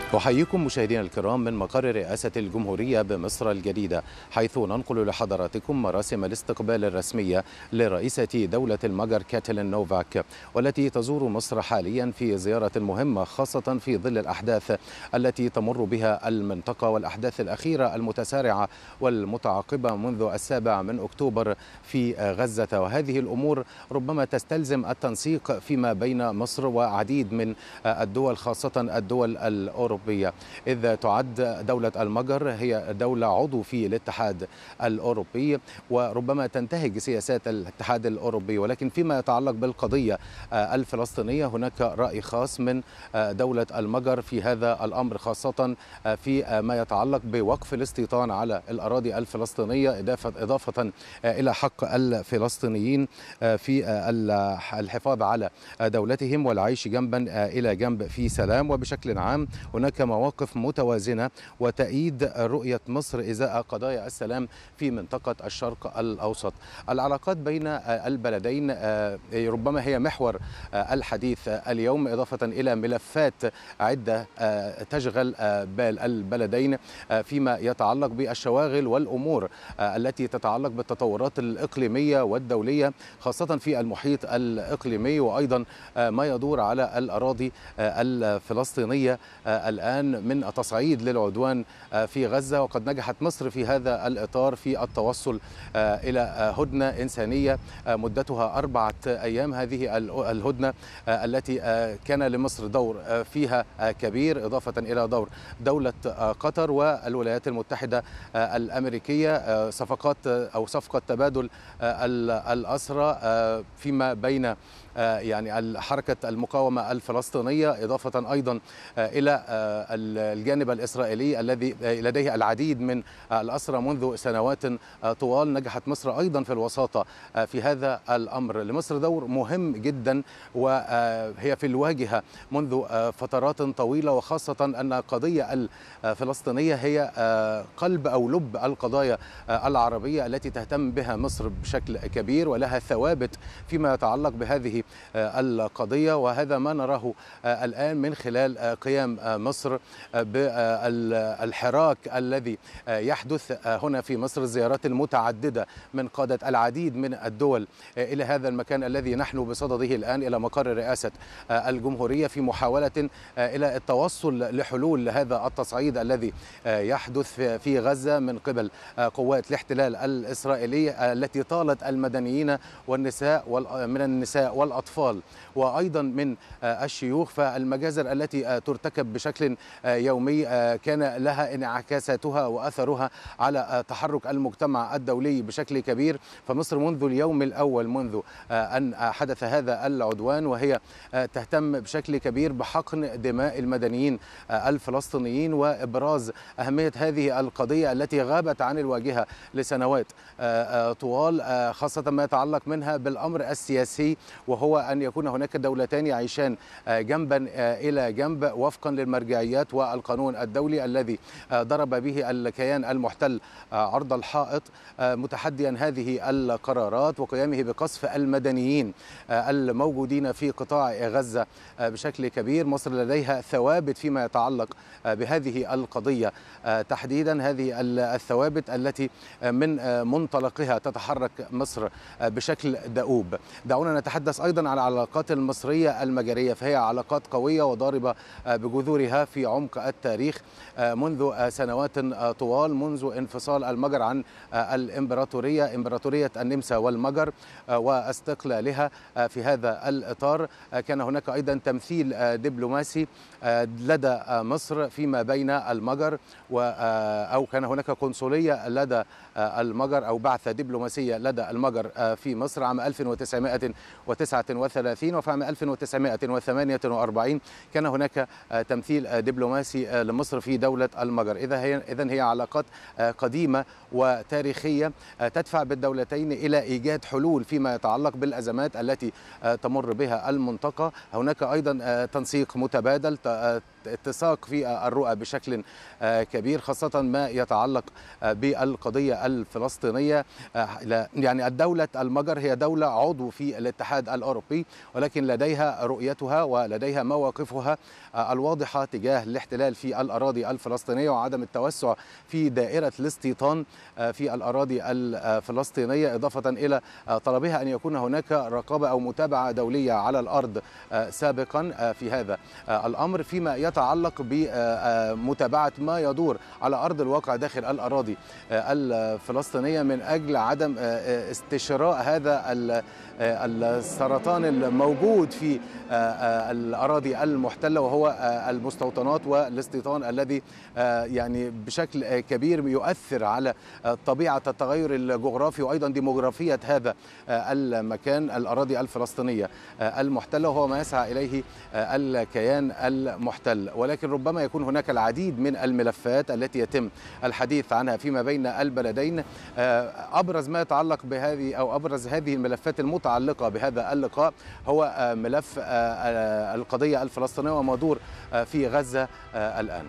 أحييكم مشاهدينا الكرام من مقر رئاسة الجمهورية بمصر الجديدة، حيث ننقل لحضراتكم مراسم الاستقبال الرسمية لرئيسة دولة المجر كاتالين نوفاك، والتي تزور مصر حاليا في زيارة مهمة، خاصة في ظل الأحداث التي تمر بها المنطقة والأحداث الأخيرة المتسارعة والمتعاقبة منذ 7 من أكتوبر في غزة. وهذه الأمور ربما تستلزم التنسيق فيما بين مصر وعديد من الدول، خاصة الدول الأوروبية، إذ تعد دولة المجر هي دولة عضو في الاتحاد الأوروبي، وربما تنتهج سياسات الاتحاد الأوروبي. ولكن فيما يتعلق بالقضية الفلسطينية هناك رأي خاص من دولة المجر في هذا الأمر، خاصة في ما يتعلق بوقف الاستيطان على الأراضي الفلسطينية، إضافة إلى حق الفلسطينيين في الحفاظ على دولتهم والعيش جنبا إلى جنب في سلام. وبشكل عام هناك مواقف متوازنة وتأييد رؤية مصر إزاء قضايا السلام في منطقة الشرق الأوسط. العلاقات بين البلدين ربما هي محور الحديث اليوم، إضافة إلى ملفات عدة تشغل بال البلدين فيما يتعلق بالشواغل والأمور التي تتعلق بالتطورات الإقليمية والدولية، خاصة في المحيط الإقليمي، وأيضا ما يدور على الأراضي الفلسطينية الآن من تصعيد للعدوان في غزة. وقد نجحت مصر في هذا الإطار في التوصل إلى هدنة إنسانية مدتها 4 أيام. هذه الهدنة التي كان لمصر دور فيها كبير، إضافة إلى دور دولة قطر والولايات المتحدة الأمريكية، صفقة تبادل الأسرى فيما بين يعني حركة المقاومة الفلسطينية، إضافة أيضا إلى الجانب الإسرائيلي الذي لديه العديد من الأسرى منذ سنوات طوال. نجحت مصر أيضا في الوساطة في هذا الأمر. لمصر دور مهم جدا وهي في الواجهة منذ فترات طويلة، وخاصة أن القضية الفلسطينية هي قلب أو لب القضايا العربية التي تهتم بها مصر بشكل كبير، ولها ثوابت فيما يتعلق بهذه القضية. وهذا ما نراه الآن من خلال قيام مصر بالحراك الذي يحدث هنا في مصر، الزيارات المتعددة من قادة العديد من الدول إلى هذا المكان الذي نحن بصدده الآن، إلى مقر رئاسة الجمهورية، في محاولة إلى التوصل لحلول لهذا التصعيد الذي يحدث في غزة من قبل قوات الاحتلال الإسرائيلية التي طالت المدنيين من النساء والأطفال وأيضا من الشيوخ. فالمجازر التي ترتكب بشكل يومي كان لها انعكاساتها وأثرها على تحرك المجتمع الدولي بشكل كبير. فمصر منذ اليوم الأول منذ أن حدث هذا العدوان وهي تهتم بشكل كبير بحقن دماء المدنيين الفلسطينيين وإبراز أهمية هذه القضية التي غابت عن الواجهة لسنوات طوال، خاصة ما يتعلق منها بالأمر السياسي، وهو أن يكون هناك دولتان يعيشان جنبا إلى جنب وفقا للمرجعيات والقانون الدولي الذي ضرب به الكيان المحتل عرض الحائط، متحديا هذه القرارات وقيامه بقصف المدنيين الموجودين في قطاع غزة بشكل كبير. مصر لديها ثوابت فيما يتعلق بهذه القضية تحديدا، هذه الثوابت التي من منطلقها تتحرك مصر بشكل دؤوب. دعونا نتحدث أيضا عن العلاقات المصرية المجرية، فهي علاقات قوية وضاربة بجذورها في عمق التاريخ منذ سنوات طوال، منذ انفصال المجر عن الإمبراطورية، إمبراطورية النمسا والمجر، واستقلالها. في هذا الإطار كان هناك أيضا تمثيل دبلوماسي لدى مصر فيما بين المجر أو كان هناك قنصلية لدى المجر أو بعثة دبلوماسية لدى المجر في مصر عام 1939. وفي عام 1948 كان هناك تمثيل دبلوماسي لمصر في دولة المجر. إذن هي علاقات قديمة وتاريخية تدفع بالدولتين إلى إيجاد حلول فيما يتعلق بالأزمات التي تمر بها المنطقة. هناك أيضا تنسيق متبادل اتساق في الرؤى بشكل كبير، خاصة ما يتعلق بالقضية الفلسطينية. يعني الدولة المجر هي دولة عضو في الاتحاد الأوروبي، ولكن لديها رؤيتها ولديها مواقفها الواضحة تجاه الاحتلال في الأراضي الفلسطينية وعدم التوسع في دائرة الاستيطان في الأراضي الفلسطينية، إضافة إلى طلبها أن يكون هناك رقابة أو متابعة دولية على الأرض سابقا في هذا الأمر، فيما يتعلق بمتابعة ما يدور على أرض الواقع داخل الأراضي الفلسطينية من أجل عدم استشراء هذا السرطان الموجود في الأراضي المحتلة، وهو المستوطنات والاستيطان الذي يعني بشكل كبير يؤثر على طبيعة التغير الجغرافي وأيضا ديموغرافية هذا المكان، الأراضي الفلسطينية المحتلة، وهو ما يسعى إليه الكيان المحتل. ولكن ربما يكون هناك العديد من الملفات التي يتم الحديث عنها فيما بين البلدين. أبرز ما يتعلق بهذه أو أبرز هذه الملفات المتعلقة بهذا اللقاء هو ملف القضية الفلسطينية وما يدور في غزة الآن.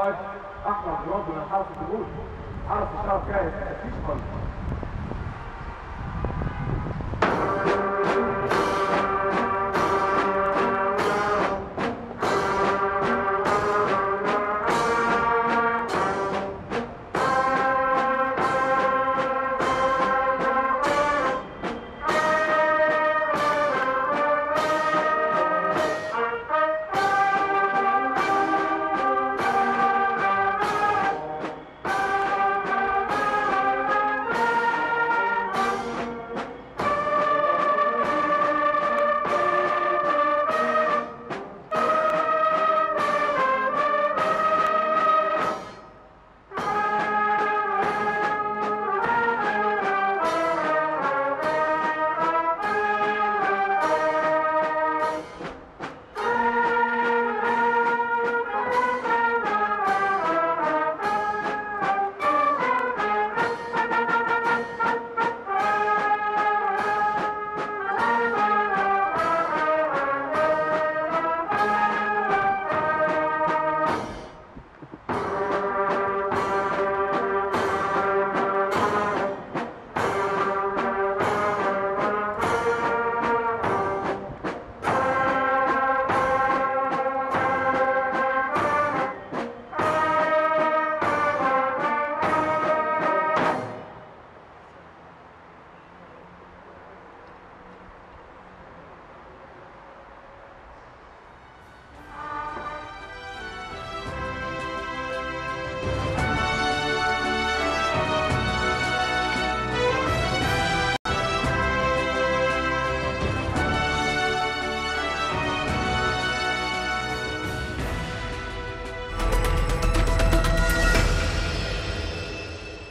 القائد احمد مراد من حرس الجمهور. حرس الشعب جاهز، مفيش خالص.